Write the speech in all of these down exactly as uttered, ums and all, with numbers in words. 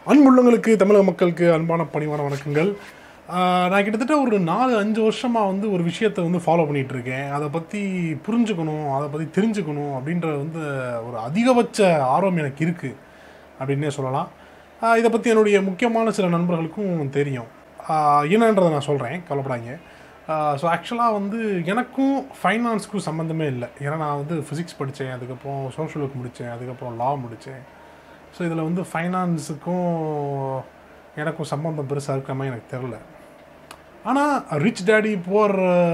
அன்புள்ளங்களுக்கு தமிழக மக்களுக்கு அன்பான பணிவான வணக்கங்கள். நான் கிட்டத்தட்ட ஒரு நாலு அஞ்சு வருஷமாக வந்து ஒரு விஷயத்தை வந்து ஃபாலோ பண்ணிகிட்ருக்கேன். அதை பற்றி புரிஞ்சுக்கணும், அதை பற்றி தெரிஞ்சுக்கணும் அப்படின்ற வந்து ஒரு அதிகபட்ச ஆர்வம் எனக்கு இருக்குது அப்படின்னே சொல்லலாம். இதை பற்றி என்னுடைய முக்கியமான சில நண்பர்களுக்கும் தெரியும். என்னன்றதை நான் சொல்கிறேன், கவலைப்படாங்க. ஸோ ஆக்சுவலாக வந்து எனக்கும் ஃபைனான்ஸுக்கும் சம்மந்தமே இல்லை. ஏன்னா நான் வந்து ஃபிசிக்ஸ் படித்தேன், அதுக்கப்புறம் சோஷியல் ஒர்க் முடித்தேன், அதுக்கப்புறம் லா முடித்தேன். ஸோ இதில் வந்து ஃபைனான்ஸுக்கும் எனக்கும் சம்மந்தம் பெருசாக இருக்கிற மாதிரி எனக்கு தெரில. ஆனால் ரிச் டேடி புவர்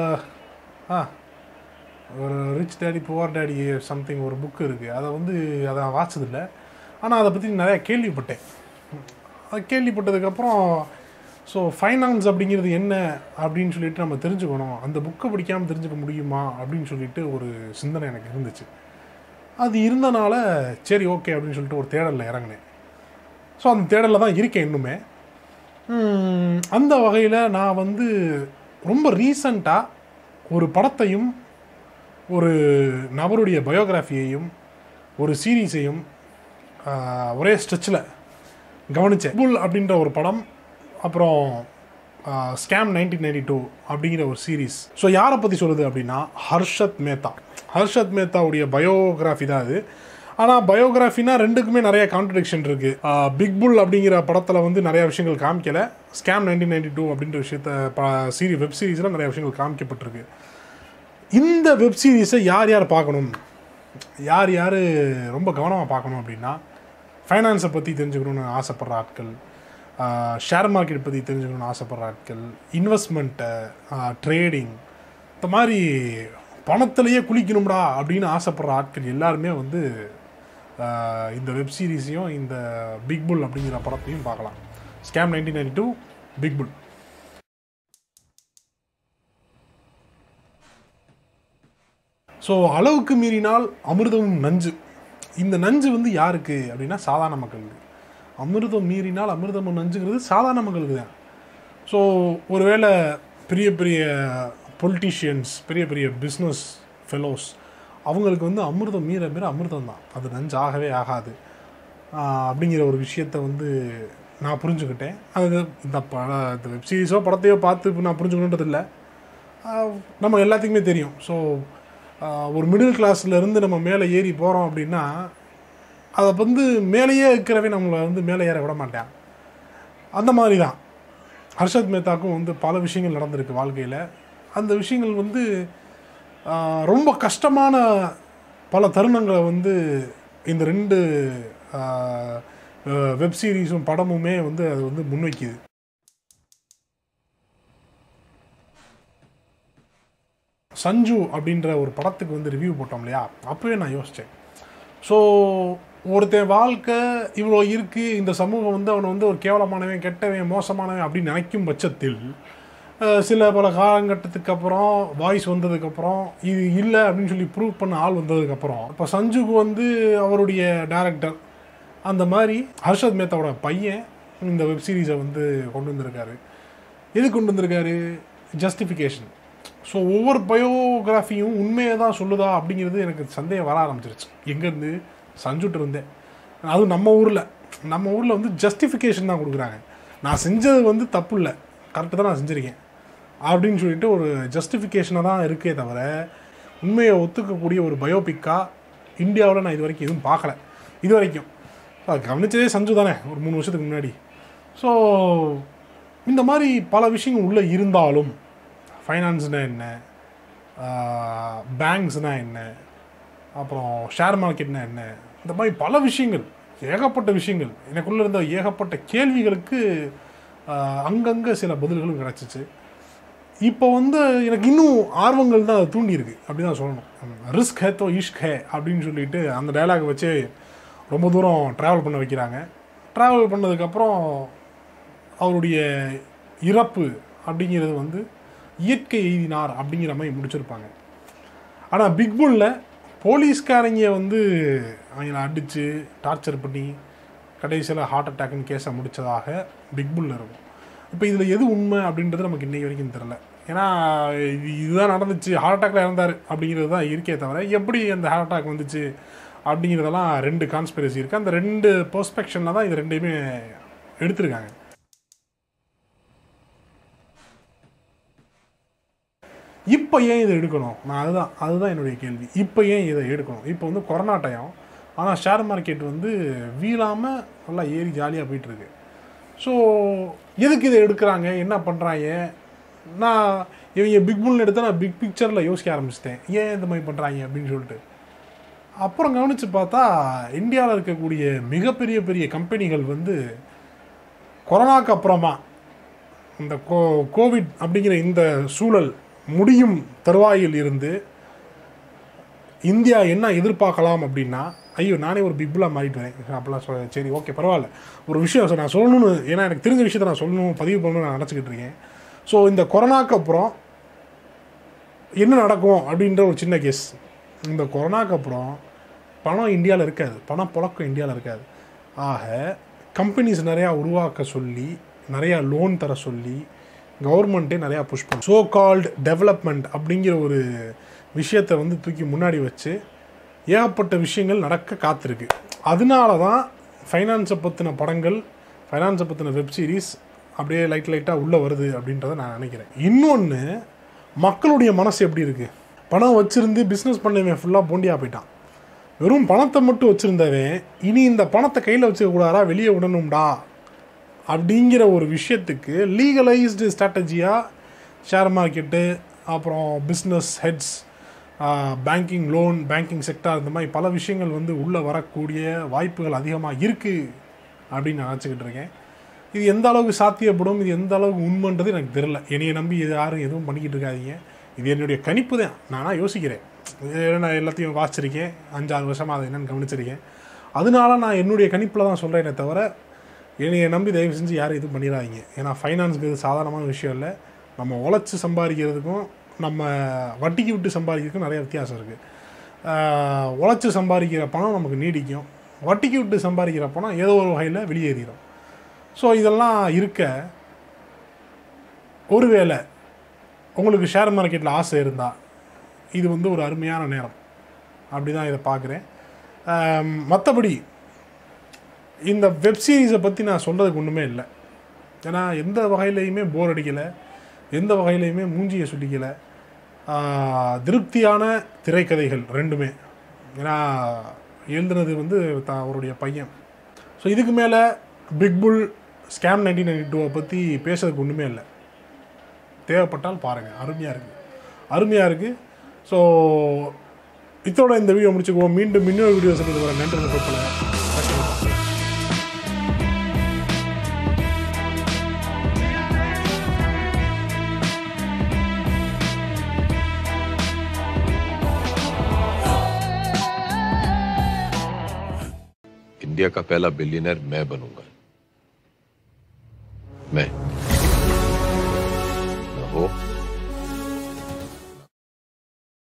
ஆ ஒரு rich daddy poor daddy something ஒரு புக்கு இருக்குது. அதை வந்து அதை நான் வாட்சதில்லை, ஆனால் அதை பற்றி நிறையா கேள்விப்பட்டேன். அதை கேள்விப்பட்டதுக்கப்புறம் ஸோ ஃபைனான்ஸ் அப்படிங்கிறது என்ன அப்படின்னு சொல்லிட்டு நம்ம தெரிஞ்சுக்கணும், அந்த புக்கை படிக்காமல் தெரிஞ்சுக்க முடியுமா அப்படின்னு சொல்லிட்டு ஒரு சிந்தனை எனக்கு இருந்துச்சு. அது இருந்தனால சரி ஓகே அப்படின்னு சொல்லிட்டு ஒரு தேடலில் இறங்கினேன். ஸோ அந்த தேடலில் தான் இருக்கேன் இன்னுமே. அந்த வகையில் நான் வந்து ரொம்ப ரீசண்டாக ஒரு படத்தையும் ஒரு நபருடைய பயோகிராஃபியையும் ஒரு சீரீஸையும் ஒரே ஸ்ட்ரெச்சில் கவனித்தேன். புல் அப்படின்ற ஒரு படம், அப்புறம் ஸ்கேம் நைன்டீன் நைன்டி டூ அப்படிங்கிற ஒரு சீரீஸ். ஸோ யாரை பற்றி சொல்லுது அப்படின்னா ஹர்ஷத் மேத்தா. ஹர்ஷத் மேத்தாவுடைய பயோகிராஃபி தான் அது. ஆனால் பயோகிராஃபினா ரெண்டுக்குமே நிறைய கான்ட்ரடிக்ஷன் இருக்குது. பிக் புல் அப்படிங்கிற படத்தில் வந்து நிறைய விஷயங்கள் காமிக்கலை. ஸ்கேம் நைன்டீன் நைன்டி டூ அப்படின்ற விஷயத்த ப சீரி வெப் சீரிஸில் நிறைய விஷயங்கள் காமிக்கப்பட்டிருக்கு. இந்த வெப் சீரிஸை யார் யார் பார்க்கணும், யார் யார் ரொம்ப கவனமாக பார்க்கணும் அப்படின்னா, ஃபைனான்ஸை பற்றி தெரிஞ்சுக்கணுன்னு ஆசைப்படுற ஆட்கள், ஷேர் மார்க்கெட் பற்றி தெரிஞ்சுக்கணுன்னு ஆசைப்படுற ஆட்கள், இன்வெஸ்ட்மெண்ட்டை, ட்ரேடிங், இந்த மாதிரி பணத்திலேயே குளிக்கணும்டா அப்படின்னு ஆசைப்படுற ஆட்கள் எல்லாருமே வந்து இந்த வெப் சீரிஸையும் இந்த பிக் புல் அப்படிங்கிற படத்தையும் பார்க்கலாம். Scam nineteen ninety two, big bull. So அளவுக்கு மீறினால் அமிர்தமும் நஞ்சு. இந்த நஞ்சு வந்து யாருக்கு அப்படின்னா சாதாரண மக்களுக்கு. அமிர்தம் மீறினால் அமிர்தமும் நஞ்சுங்கிறது சாதாரண மக்களுக்கு தான். ஸோ ஒருவேளை பெரிய பெரிய பொலிட்டீஷியன்ஸ், பெரிய பெரிய பிஸ்னஸ் ஃபெலோஸ், அவங்களுக்கு வந்து அமிர்தம் மீற மீற அமிர்தம் தான், அது நஞ்சு ஆகவே ஆகாது அப்படிங்கிற ஒரு விஷயத்த வந்து நான் புரிஞ்சுக்கிட்டேன். அது இந்த பட இந்த வெப் சீரிஸோ படத்தையோ பார்த்து நான் புரிஞ்சுக்கணுன்றது இல்லை, நம்ம எல்லாத்துக்குமே தெரியும். ஸோ ஒரு மிடில் கிளாஸ்லேருந்து நம்ம மேலே ஏறி போகிறோம் அப்படின்னா அதை வந்து மேலேயே இருக்கிறவே நம்மளை வந்து மேலே ஏற விட மாட்டேன். அந்த மாதிரி தான் ஹர்ஷத் மேத்தாக்கும் வந்து பல விஷயங்கள் நடந்திருக்கு வாழ்க்கையில். அந்த விஷயங்கள் வந்து ரொம்ப கஷ்டமான பல தருணங்களை வந்து இந்த ரெண்டு வெப் சீரிஸும் படமுமே வந்து அது வந்து முன்வைக்குது. சஞ்சு அப்படின்ற ஒரு படத்துக்கு வந்து ரிவ்யூ போட்டோம் இல்லையா, அப்போவே நான் யோசித்தேன். ஸோ ஒருத்தன் வாழ்க்கை இவ்வளோ இருக்குது, இந்த சமூகம் வந்து அவனை வந்து ஒரு கேவலமானவன், கெட்டவன், மோசமானவன் அப்படின்னு நினைக்கும் பட்சத்தில் சில பல காலகட்டத்துக்கு அப்புறம் வாய்ஸ் வந்ததுக்கப்புறம் இது இல்லை அப்படின்னு சொல்லி ப்ரூவ் பண்ண ஆள் வந்ததுக்கப்புறம் இப்போ சஞ்சுக்கு வந்து அவருடைய டைரக்டர் அந்த மாதிரி ஹர்ஷத் மேத்தாவோட பையன் இந்த வெப் சீரிஸை வந்து கொண்டு வந்திருக்காரு. எது கொண்டு வந்திருக்காரு? ஜஸ்டிஃபிகேஷன். ஸோ ஒவ்வொரு பயோகிராஃபியும் உண்மையை தான் சொல்லுதா அப்படிங்கிறது எனக்கு சந்தேகம் வர ஆரம்பிச்சிருச்சு. எங்கேருந்து? சஞ்சுட்டு இருந்தேன். அதுவும் நம்ம ஊரில் நம்ம ஊரில் வந்து ஜஸ்டிஃபிகேஷன் தான் கொடுக்குறாங்க. நான் செஞ்சது வந்து தப்பு இல்லை, கரெக்டு தான் நான் செஞ்சுருக்கேன் அப்படின்னு சொல்லிட்டு ஒரு ஜஸ்டிஃபிகேஷனாக தான் இருக்கே தவிர உண்மையை ஒத்துக்கக்கூடிய ஒரு பயோபிக்காக இந்தியாவில் நான் இது வரைக்கும் எதுவும் பார்க்கல. இது வரைக்கும் அது கவனிச்சதே சஞ்சு தானே ஒரு மூணு வருஷத்துக்கு முன்னாடி. ஸோ இந்த மாதிரி பல விஷயங்கள் உள்ளே இருந்தாலும் ஃபைனான்ஸ்னால் என்ன, பேங்க்ஸ்னால் என்ன, அப்புறம் ஷேர் மார்க்கெட்னால் என்ன, இந்த மாதிரி பல விஷயங்கள், ஏகப்பட்ட விஷயங்கள் எனக்குள்ளே இருந்த ஏகப்பட்ட கேள்விகளுக்கு அங்கங்கே சில பதில்களும் கிடச்சிச்சு. இப்போ வந்து எனக்கு இன்னும் ஆர்வங்கள் தான் அதை தூண்டியிருக்கு அப்படி தான் சொல்லணும். ரிஸ்க் ஹே தோ இஷ்க் ஹே அப்படின்னு சொல்லிட்டு அந்த டைலாக் வச்சு ரொம்ப தூரம் ட்ராவல் பண்ண வைக்கிறாங்க. ட்ராவல் பண்ணதுக்கப்புறம் அவருடைய இறப்பு அப்படிங்கிறது வந்து இயற்கை எய்தினார் அப்படிங்கிற மாதிரி முடிச்சிருப்பாங்க. ஆனால் பிக் புல்லில் போலீஸ்காரங்க வந்து அவங்கள அடித்து டார்ச்சர் பண்ணி கடைசியில் ஹார்ட் அட்டாக்னு கேஸை முடித்ததாக பிக் புல்லில் இருக்கும். இப்போ இதில் எது உண்மை அப்படின்றது நமக்கு இன்றைக்கி வரைக்கும் தெரில. ஏன்னா இது இதுதான் நடந்துச்சு, ஹார்ட் அட்டாக்ல இறந்தார் அப்படிங்கிறது தான் இருக்கே தவிர எப்படி அந்த ஹார்ட் அட்டாக் வந்துச்சு அப்படிங்கிறதெல்லாம் ரெண்டு கான்ஸ்பிரசி இருக்குது. அந்த ரெண்டு பெர்ஸ்பெக்ஷனில் தான் இது ரெண்டையுமே எடுத்திருக்காங்க. இப்போ ஏன் இதை எடுக்கணும்? நான் அதுதான் அதுதான் என்னுடைய கேள்வி. இப்போ ஏன் இதை எடுக்கணும்? இப்போ வந்து கொரோனா டைம், ஆனால் ஷேர் மார்க்கெட் வந்து வீழாமல் நல்லா ஏறி ஜாலியாக போயிட்டுருக்கு. ஸோ எதுக்கு இதை எடுக்கிறாங்க, என்ன பண்ணுறாங்க? நான் இவங்க பிக் புல்னு எடுத்தால் நான் பிக் பிக்சரில் யோசிக்க ஆரம்பிச்சிட்டேன், ஏன் இந்த மாதிரி பண்ணுறாங்க அப்படின்னு சொல்லிட்டு. அப்புறம் கவனித்து பார்த்தா இந்தியாவில் இருக்கக்கூடிய மிகப்பெரிய பெரிய கம்பெனிகள் வந்து கொரோனாக்கு அப்புறமா இந்த கோ கோவிட் அப்படிங்கிற இந்த சூழல் முடியும் தருவாயில் இருந்து இந்தியா என்ன எதிர்பார்க்கலாம் அப்படின்னா, ஐயோ நானே ஒரு பிக்புலாக மாறிட்டு வரேன் அப்படிலாம் சொல்ல. சரி ஓகே பரவாயில்ல, ஒரு விஷயம் நான் சொல்லணும்னு, ஏன்னா எனக்கு தெரிஞ்ச விஷயத்தை நான் சொல்லணும், பதிவு பண்ணணும்னு நான் நினச்சிக்கிட்டு இருக்கேன். ஸோ இந்த கொரோனாக்கு அப்புறம் என்ன நடக்கும் அப்படின்ற ஒரு சின்ன கேஸ். இந்த கொரோனாக்கு அப்புறம் பணம் இந்தியாவில் இருக்காது, பணம் புழக்கம் இந்தியாவில் இருக்காது. ஆக கம்பெனிஸ் நிறையா உருவாக்க சொல்லி, நிறையா லோன் தர சொல்லி கவர்மெண்ட்டே நிறையா புஷ் பண்ணும். ஸோ கால்டு டெவலப்மெண்ட் அப்படிங்கிற ஒரு விஷயத்தை வந்து தூக்கி முன்னாடி வச்சு ஏகப்பட்ட விஷயங்கள் நடக்க காத்திருக்கு. அதனால தான் ஃபைனான்ஸை பற்றின படங்கள், ஃபைனான்ஸை பற்றின வெப் சீரிஸ் அப்படியே லைட் லைட்டாக உள்ளே வருது அப்படின்றத நான் நினைக்கிறேன். இன்னொன்று, மக்களுடைய மனசு எப்படி இருக்குது? பணம் வச்சுருந்து பிஸ்னஸ் பண்ணவன் ஃபுல்லாக போண்டியாக போயிட்டான். வெறும் பணத்தை மட்டும் வச்சுருந்தவன் இனி இந்த பணத்தை கையில் வச்சுக்கூடாதா, வெளியே விடணும்டா அப்படிங்கிற ஒரு விஷயத்துக்கு லீகலைஸ்டு ஸ்ட்ராட்டஜியாக ஷேர் மார்க்கெட்டு, அப்புறம் business heads, banking loan, banking sector, இந்த மாதிரி பல விஷயங்கள் வந்து உள்ளே வரக்கூடிய வாய்ப்புகள் அதிகமாக இருக்குது அப்படின்னு நான் நினச்சிக்கிட்டு இருக்கேன். இது எந்த அளவுக்கு சாத்தியப்படும், இது எந்த அளவுக்கு உண்மைன்றது எனக்கு தெரில. என்னையை நம்பி இது யாரும் எதுவும் பண்ணிக்கிட்டு இருக்காதீங்க. இது என்னுடைய கணிப்பு தான், நானாக யோசிக்கிறேன். நான் எல்லாத்தையும் வாசிச்சிருக்கேன், அஞ்சாறு வருஷமாக அதை என்னென்னு கவனிச்சிருக்கேன். அதனால நான் என்னுடைய கணிப்பில் தான் சொல்கிறேனே தவிர என்னையை நம்பி தயவு செஞ்சு யாரும் எதுவும் பண்ணிடாதீங்க. ஏன்னா ஃபைனான்ஸுக்கு இது சாதாரணமான விஷயம் இல்லை. நம்ம உழைச்சி சம்பாதிக்கிறதுக்கும் நம்ம வட்டிக்கு விட்டு சம்பாதிக்கிறதுக்கும் நிறைய வித்தியாசம் இருக்குது. உழைச்சி சம்பாதிக்கிற பணம் நமக்கு நீடிக்கும், வட்டிக்கு விட்டு சம்பாதிக்கிற பணம் ஏதோ ஒரு வகையில் வெளியேறிடும். ஸோ இதெல்லாம் இருக்க, ஒருவேளை உங்களுக்கு ஷேர் மார்க்கெட்டில் ஆசை இருந்தால் இது வந்து ஒரு அருமையான நேரம், அப்படி தான் இதை பார்க்குறேன். மற்றபடி இந்த வெப் சீரிஸை பற்றி நான் சொல்கிறதுக்கு ஒன்றுமே இல்லை. ஏன்னா எந்த வகையிலையுமே போர் அடிக்கலை, எந்த வகையிலையுமே மூஞ்சியை சுட்டிக்கலை. திருப்தியான திரைக்கதைகள் ரெண்டுமே. ஏன்னா எழுதுனது வந்து த அவருடைய பையன். ஸோ இதுக்கு மேலே big bull scam nineteen ninety டூவை பற்றி பேசுறதுக்கு ஒன்றுமே இல்லை. தேவைப்பட்டால் பாருங்கள், அருமையாக இருக்குது, அருமையாக இருக்குது. ஸோ இதோட இந்த வீடியோ முடிச்சுக்குவோம். மீண்டும் இன்னொரு வீடியோ சொல்லிட்டு வர நன்றி பப்பல. इंडिया का पहला बिलियनर मैं बनूंगा। मैं न हो